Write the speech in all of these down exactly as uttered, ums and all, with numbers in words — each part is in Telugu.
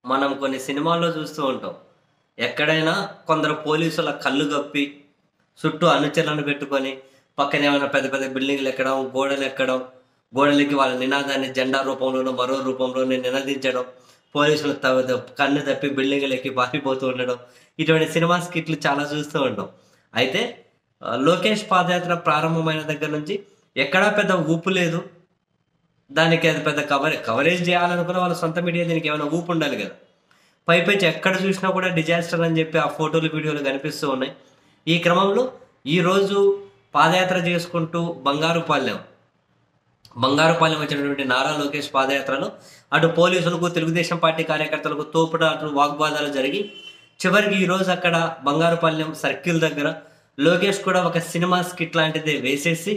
మనం కొన్ని సినిమాల్లో చూస్తూ ఉంటాం. ఎక్కడైనా కొందరు పోలీసుల కళ్ళు గప్పి, చుట్టూ అనుచరులను పెట్టుకొని, పక్కన ఏమైనా పెద్ద పెద్ద బిల్డింగ్‌లు ఎక్కడం, గోడలెక్కడం, గోడలెక్కి వాళ్ళ నినాదాన్ని జెండా రూపంలోనో, మరో రూపంలోనో నినదించడం, పోలీసులు తవ ద కన్ను తప్పి బిల్డింగులెక్కి పారిపోతూ ఉండడం. ఇటువంటి సినిమా స్కిట్‌లు చాలా చూస్తూ ఉంటాం. అయితే ఆహ్, లోకేష్ పాదయాత్ర ప్రారంభమైన దగ్గర నుంచి ఎక్కడా పెద్ద ఊపు లేదు. దానికి అది పెద్ద కవరే కవరేజ్ జేయాలనుకున్న వాళ్ళ సొంత మీడియా దీనికేమైనా ఊపుండాలి గదా! పైపెచ్చి ఎక్కడ చూసినా కూడా డిజాస్టర్ అని జెప్పి ఆ ఫోటోలు, వీడియోలు కనిపిస్తూ ఉన్నాయి. ఈ క్రమంలో ఈరోజు పాదయాత్ర చేసుకుంటూ బంగారుపాలెం, బంగారుపాలెం వచ్చినటువంటి నారా లోకేష్ పాదయాత్రలో అటు పోలీసులకు, తెలుగుదేశం పార్టీ కార్యకర్తలకు తోపుడాట్లు, వాగ్వాదాలు జరిగి చివరికి ఈరోజు అక్కడ బంగారుపాలెం సర్కిల్ దగ్గర లోకేష్ కూడా ఒక సినిమా స్కిట్ లాంటిదే వేసేసి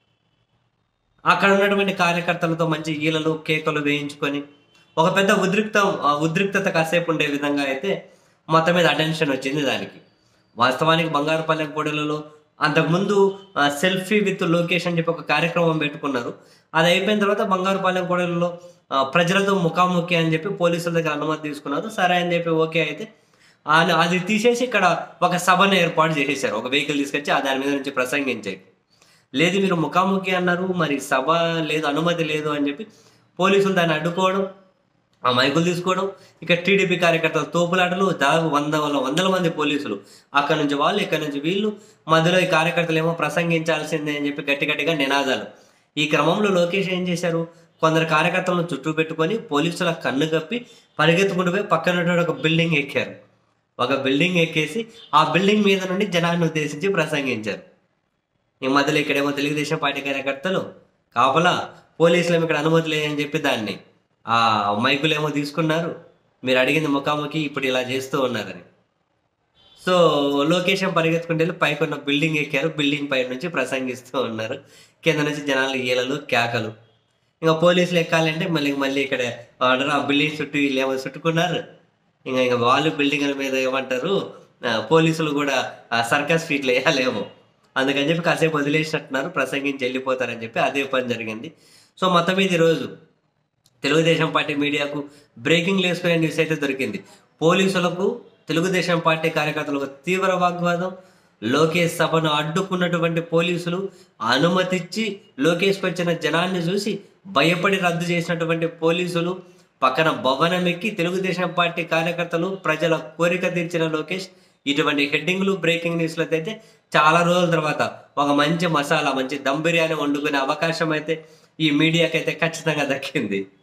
అక్కడ ఉన్నటువంటి కార్యకర్తలతో మంచి ఈలలు, కేకలు వేయించుకొని, ఒక పెద్ద ఉద్రిక్తం ఆహ్, ఉద్రిక్తత కాసేపు ఉండే విధంగా అయితే మొత్తం మీద అటెన్షన్ వచ్చింది దానికి. వాస్తవానికి బంగారుపల్లెం కూడలిలో అంతకుముందు ఆహ్, సెల్ఫీ విత్ లోకేష్ అని చెప్పి ఒక కార్యక్రమం పెట్టుకున్నారు. అది అయిపోయిన తర్వాత బంగారుపాలెం కూడలిలో ఆహ్, ప్రజలతో ముఖాముఖి అని చెప్పి పోలీసుల దగ్గర అనుమతి తీసుకున్నారు. సరే అని చెప్పి ఓకే అయితే ఆన్ అది తీసేసి ఇక్కడ ఒక సభను ఏర్పాటు చేసేసారు. ఒక వెహికల్ తీసుకొచ్చి ఆ దాని మీద నుంచి ప్రసంగించేకి. లేదు మీరు ముఖాముఖి అన్నారు. మరి సభ లేదు, అనుమతి లేదు అని జెప్పి పోలీసులు దాన్ని అడ్డుకోవడం, ఆ మైకులు తీసుకోవడం, ఇక టీడీపీ కార్యకర్తల తోపులాటలు దాదాపు వందల వందల మంది పోలీసులు. అక్కడి నుంచి వాళ్ళు, ఇక్కడి నుంచి వీళ్ళు. మధ్యలో ఈ కార్యకర్తలేమో ప్రసంగించాల్సిందే అని జెప్పి గట్టి గట్టిగా నినాదాలు. ఈ క్రమంలో లోకేష్ ఏం చేశారు? కొందరు కార్యకర్తలను చుట్టూ పెట్టుకొని పోలీసుల కన్ను గప్పి పరిగెత్తుకుంటూ పోయి పక్కనున్నటువంటి ఒక బిల్డింగ్ ఎక్కారు. ఒక బిల్డింగ్ ఎక్కేసి ఆ బిల్డింగ్ మీద నుండి జనాన్ని ఉద్దేశించి ప్రసంగించారు. ఈ మధ్యలో ఇక్కడేమో తెలుగుదేశం పార్టీ కార్యకర్తలు కాపలా పోలీసులేమో ఇక్కడ అనుమతి లేదని చెప్పి దాన్ని ఆ మైకులేమో తీసుకున్నారు. మీరు అడిగింది ముఖాముఖి ఇప్పుడు ఇలా చేస్తూ ఉన్నారని. సో లోకేష్ ఏమో పరిగెత్తుకుంటూ వెళ్ళి పైకున్న బిల్డింగ్ ఎక్కారు. బిల్డింగ్ పై నుంచి ప్రసంగిస్తూ ఉన్నారు. కింద నుంచి జనాలు ఈలలు, కేకలు. ఇంక పోలీసులు ఎక్కాలంటే మళ్ళీ మళ్ళీ ఇక్కడ ఆర్డర్ ఆ బిల్డింగ్ చుట్టూ వీళ్ళేమో చుట్టుకున్నారు. ఇంక ఇంక వాళ్ళు బిల్డింగుల మీద ఏమంటారు ఆహ్, పోలీసులు గూడా ఆహ్, సర్కస్ ఫీట్లు ఎయ్యాలేమో. అందుకని చెప్పి కాసేపు వదిలేసినట్టున్నారు. ప్రసంగించి ఎళ్ళిపోతారని చెప్పి అదే పని జరిగింది. సో, మొత్తం మీద ఈరోజు తెలుగుదేశం పార్టీ మీడియాకు బ్రేకింగ్ న్యూస్‌పై న్యూస్ అయితే దొరికింది. పోలీసులకు, తెలుగుదేశం పార్టీ కార్యకర్తలకు తీవ్ర వాగ్వాదం. లోకేష్ సభను అడ్డుకున్నటువంటి పోలీసులు అనుమతిచ్చి లోకేష్‌కొచ్చిన జనాన్ని చూసి భయపడి రద్దు చేసినటువంటి పోలీసులు, పక్కన భవనం ఎక్కి తెలుగుదేశం పార్టీ కార్యకర్తలు, ప్రజల కోరిక తీర్చిన లోకేష్. ఇటువంటి హెడ్డింగ్‌లు, బ్రేకింగ్ న్యూస్‌లతో అయితే చాలా రోజుల తర్వాత ఒక మంచి మసాలా, మంచి దమ్ బిర్యానీ వండుకునే అవకాశం అయితే ఈ మీడియాకైతే ఖచ్చితంగా దక్కింది.